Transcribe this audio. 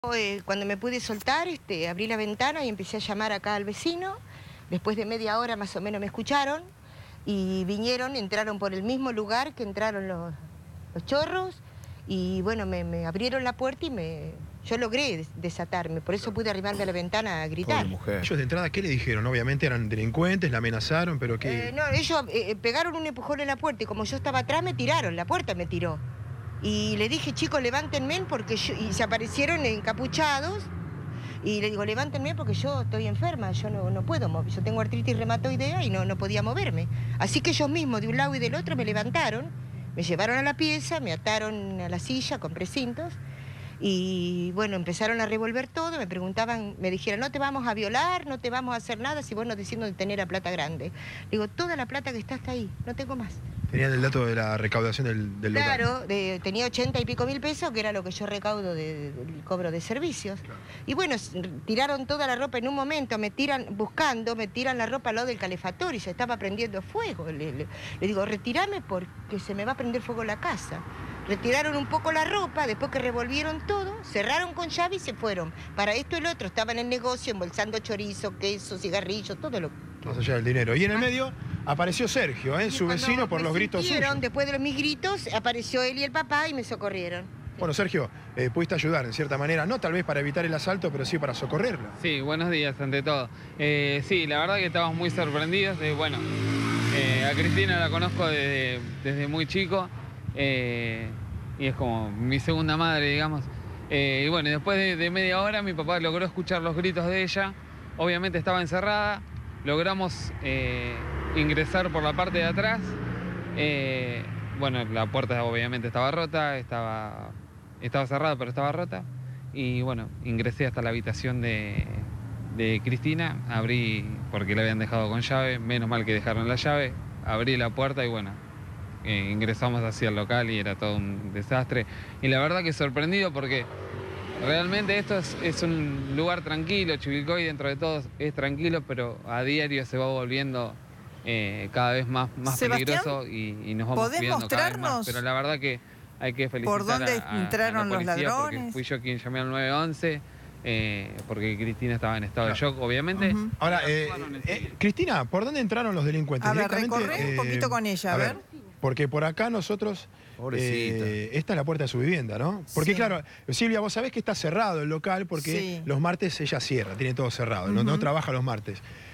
Cuando me pude soltar, abrí la ventana y empecé a llamar acá al vecino. Después de media hora más o menos me escucharon y vinieron, entraron por el mismo lugar que entraron los chorros y bueno, me abrieron la puerta y yo logré desatarme, por eso pude arrimarme a la ventana a gritar. Pobre mujer. Ellos de entrada, ¿qué le dijeron? Obviamente eran delincuentes, la amenazaron, pero ¿qué? No, ellos pegaron un empujón en la puerta y como yo estaba atrás me tiraron, la puerta me tiró. Y le dije, chicos, levántenme porque y se aparecieron encapuchados. Y le digo, levántenme porque yo estoy enferma, yo no puedo mover, yo tengo artritis reumatoidea y no podía moverme. Así que ellos mismos, de un lado y del otro, me levantaron, me llevaron a la pieza, me ataron a la silla con precintos y bueno, empezaron a revolver todo, me preguntaban, me dijeron, no te vamos a violar, no te vamos a hacer nada si vos no decís de tener la plata grande. Digo, toda la plata que está ahí, no tengo más. Tenían el dato de la recaudación del local. Claro, tenía 80 y pico mil pesos, que era lo que yo recaudo del cobro de servicios. Claro. Y bueno, tiraron toda la ropa en un momento, me tiran la ropa al lado del calefactor y se estaba prendiendo fuego. Le digo, retirame porque se me va a prender fuego la casa. Retiraron un poco la ropa, después que revolvieron todo, cerraron con llave y se fueron. Para esto el otro, estaban en el negocio embolsando chorizo, queso, cigarrillos, todo lo que... Más allá del dinero. Y en el medio apareció Sergio, su vecino, por los gritos suyos. Después de mis gritos, apareció él y el papá y me socorrieron. Bueno, Sergio, pudiste ayudar en cierta manera, no tal vez para evitar el asalto, pero sí para socorrerla. Sí, buenos días ante todo. Sí, la verdad que estamos muy sorprendidos. A Cristina la conozco desde muy chico y es como mi segunda madre, digamos. Y bueno, después de media hora mi papá logró escuchar los gritos de ella. Obviamente estaba encerrada, logramos ingresar por la parte de atrás. Bueno, la puerta obviamente estaba rota, estaba cerrada, pero estaba rota. Y bueno, ingresé hasta la habitación de Cristina, abrí porque la habían dejado con llave, menos mal que dejaron la llave, abrí la puerta y bueno, ingresamos hacia el local y era todo un desastre. Y la verdad que sorprendido porque realmente esto es un lugar tranquilo, Chivilcoy dentro de todo es tranquilo, pero a diario se va volviendo cada vez más peligroso y nos vamos cuidando cada vez más. Pero la verdad que hay que felicitar ¿por dónde entraron a la policía, los ladrones? porque fui yo quien llamé al 911, porque Cristina estaba en estado de shock, obviamente. Ahora, Cristina, ¿por dónde entraron los delincuentes? A ver, recorre un poquito con ella, a ver. Porque por acá nosotros, esta es la puerta de su vivienda, ¿no? Porque claro, Silvia, vos sabés que está cerrado el local porque los martes ella cierra, tiene todo cerrado, no trabaja los martes.